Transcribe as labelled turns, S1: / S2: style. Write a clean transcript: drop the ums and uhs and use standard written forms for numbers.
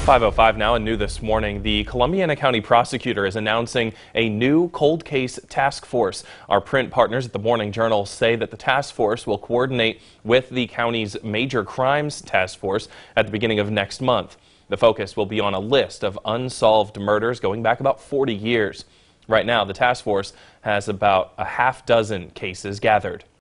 S1: 5:05 now, and new this morning, the Columbiana County prosecutor is announcing a new cold case task force. Our print partners at the Morning Journal say that the task force will coordinate with the county's major crimes task force at the beginning of next month. The focus will be on a list of unsolved murders going back about 40 years. Right now, the task force has about a half dozen cases gathered.